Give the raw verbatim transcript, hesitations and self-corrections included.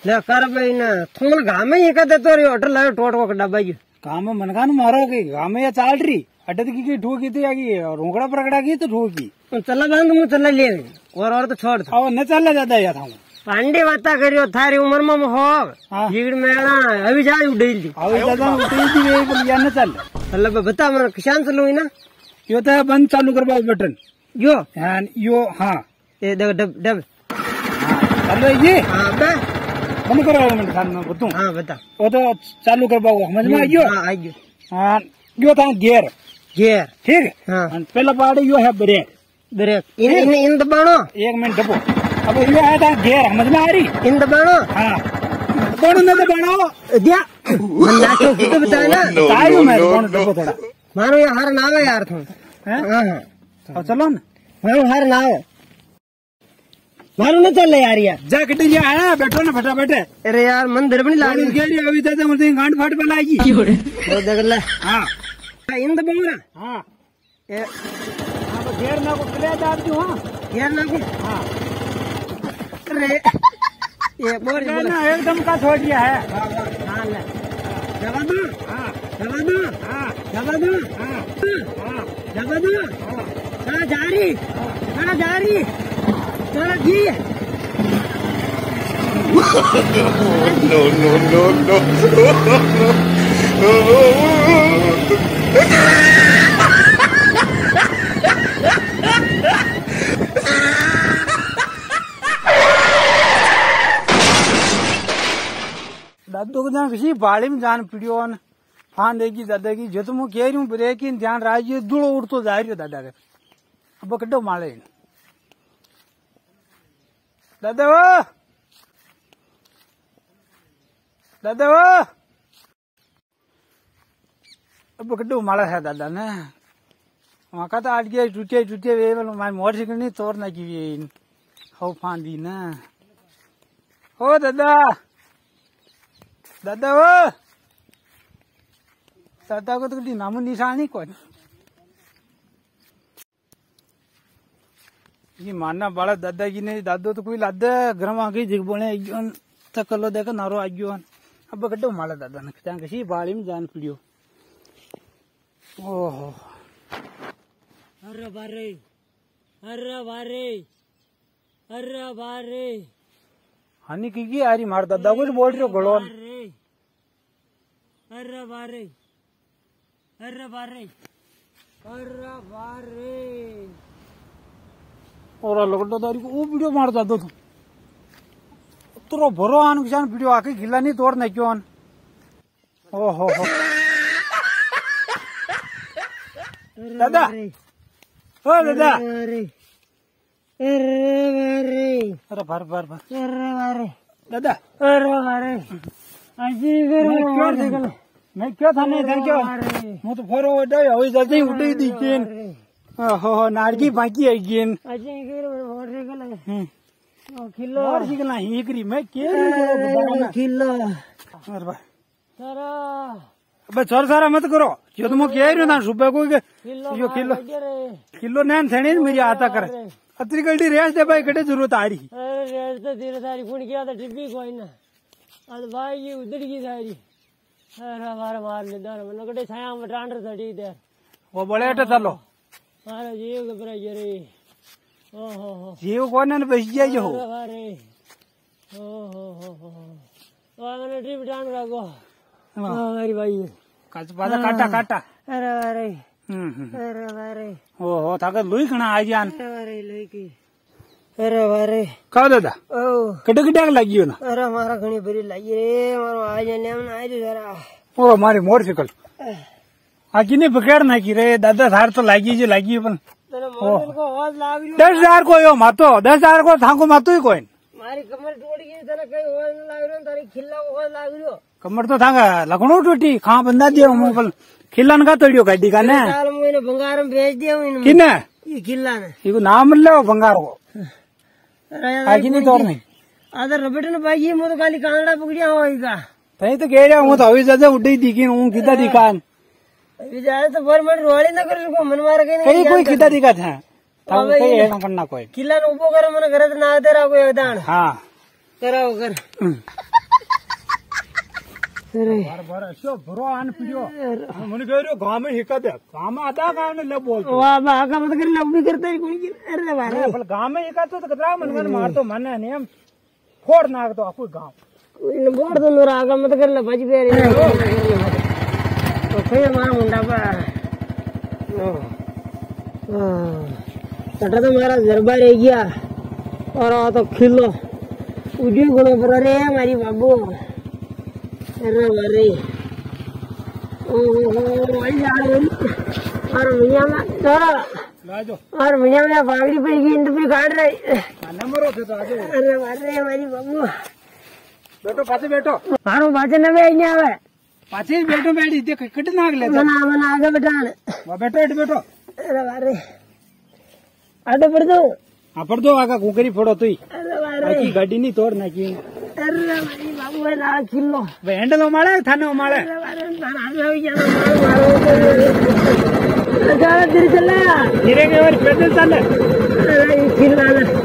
ले कर भाई ना थोड़ा घाम ही कहते तो रे होटल लायो टोट को डब्बा जी काम में मनका न मारो की घाम में या चाल रही अड्डे की की ठोकी थी आगी रोकड़ा पकड़ा की तो ठोकी चला बंद मुंह चला ले और और तो छोड़ अब न चल जाता या था पांडे बाता करियो थारी उम्र में हो भीड़ मेला अभी जाए उड़ेल दी अभी दादा उठेल दी वे बोल या न चल अल्लाह बता मन किसान चलो ना यो तो बंद चालू करवा बटन यो हां यो हां ये डब डब डब अरे ये हां बे बंद करो मन खान में बतूं हां बता वो तो चालू करवा समझ में आयो हां आयो हां यो था गियर गियर ठीक हां पहला पार्ट यो है ब्रेक ब्रेक इन इन इन दबानो एक मिनट दबो अब यो आया था गियर समझ में आ रही इन दबानो हाँ कौन न दबानो दिया मन्ना तो खुद बता ना बताइयो मैं कौन दबो थोड़ा मारो ये हर नाव है यार तुम हैं हां हां अब चलो ना मारो हर नाव मारो न चल यार यार जा कटी जा है बैठो ना फटाफट अरे यार मंदिर बनी लागी गेड़ी अभी तक मुझे गांड फाट पलाएगी वो देख ले हां इन दबाओ ना हां ये अब गियर ना को प्ले दाब दूं हां गियर ना को हां अरे ये बोल ना एकदम का छोड़ दिया है हां ले जवा दो हां जवा दो हां जवा दो हां हां जवा दो हां जा रही हां जा रही चलो जी no no no no दादू को जान किसी बाड़ी में जान पीड़ियो न फान देगी दादा की जो तुम कह रही हूँ ब्रेक इन ध्यान राजी दुड़ो उड़ तो जा रही हो दादा के अब कड्डो माले दादा वो दादा वो अब कड्डो माला है दादा ने वहां का तो आज गया टूटे टूटे वे मैं मोटरसाइकिल नहीं तोड़ना की हो फान दी ना हो दादा दादा वो दादा को तो कभी नामो निशान ही कौन ये मानना बड़ा दादा की नहीं दादो तो कोई लादा घर में आके जिग बोले तक लो देखो नारो आज्यो अब कड्डो माला दादा ने क्या किसी बाड़ी में जान पड़ियो ओहो अरे बारे अरे बारे अरे बारे हनी की की आ रही मार दादा कुछ बोल रहे हो गड़ोन अरे बारे अरे बारे अरे बारे और लगड़ो दारी को वो वीडियो मार दादो तो तो भरो आन किसान वीडियो आके गिला नहीं तोड़ नहीं क्यों ओहो हो दादा ओ दादा अरे अरे अरे बार बार बार अरे बारे दादा अरे बारे अजी मैं क्या था नहीं था क्या मैं तो फोरो उठाई हुई जल्दी उठी दी किन ओहो नारकी बाकी है किन अजी के मोटरसाइकिल है हम्म किलो मोटरसाइकिल ना ही करी मैं क्या नहीं किलो अरे भाई सारा बस चोर सारा मत करो जो तुम कह रहे हो ना सुबह को यो किलो किलो नैन थे नहीं मेरी आता कर अतरी गलती रेस दे भाई कटे जरूरत आ रही अरे रेस तो धीरे सारी पुण किया था टिप्पी कोई ना अरे भाई ये उधर की सारी अरे हमारे मार ले दर मन कटे छाया में टांडर सड़ी दे वो बड़े अटे चलो अरे जीव घबरा रे ओ हो हो जीव कौन ने बच गया जो अरे ओ हो हो हो वो मैंने ट्रिप टांड रखो हां मेरी भाई काच बाजा काटा काटा अरे अरे हम्म अरे अरे ओ हो थाके लुई खणा आ जान अरे लुई की अरे अरे का दादा ओ कटे कटे लागियो ना अरे हमारा घणी भरी लागी रे मारो आ जाने हम आ जरा ओ मारी मोटरसाइकिल आ किने पकड़ ना की रे दादा थार तो लागी जो लागी पण तेरे मोटरसाइकिल को आवाज लाग रही दस हजार को यो मातो दस हजार को थाको मातो ही कोई मारी कमर टूट गई तेरे कई आवाज न लाग रही तारी खिल्ला को आवाज लाग रही कमर तो थाका लखनो टूटी खा बंदा दियो मोबाइल खिल्लन का तोड़ियो गाड़ी का ने साल मैंने बंगारम भेज दिया हूं किने ये खिल्ला ने इको नाम ले बंगार को अरे आगे नहीं तोड़ नहीं आधा रबट ने भाई मो तो खाली कांगड़ा पकड़िया होएगा तई तो कह रहा हूं तो अभी ज्यादा उड़ी दिखी हूं किदा दिखान अभी जाए तो भर मत रोड़ी ना कर को मन मार के कई कोई किदा दिखा था तब कई है ना करना कोई खिल्ला ने उबो कर मन घर ना दे रहा कोई दान हां कराओ कर अरे बार बार ऐसो बुरो आन पियो मन कह रहे गांव में हिकत है गांव में आधा गांव ने लब बोलते वाह वाह का मत कर लब भी करता है कोई की अरे बारे पर गांव में हिकत तो कतरा मन मन मार तो मन है हम फोड़ नाग तो आपको गांव कोई न बोल तो नूर आगा मत कर लब बज पे रे तो फिर मार मुंडा पा कटा तो मारा गरबा रह गया और आ तो खिलो उजी गुणों पर रे हमारी बाबू अरे बारे ओहो यार और मियां में तो लाजो और मियां में बागड़ी पे की इंद पे काट रही नंबर होते तो आजो अरे बारे हमारी बाबू बेटो पाछे बैठो मारो बाजे न वे नहीं आवे पाछे बैठो बैठी देख कट नाग ले मना मना आगे बैठान वो बैठो इट बैठो अरे बारे आडो पड़ दो हां पड़ दो आगा कुकरी फोड़ो तू अरे बारे की गाड़ी नहीं तोड़ ना की अरे भाई बाबू है ना किलो वे हैंडल मारे थाने मारे अरे बारे ना हो गया मारो मारो अरे तेरे चला धीरे के और पैदल चल अरे खिलाना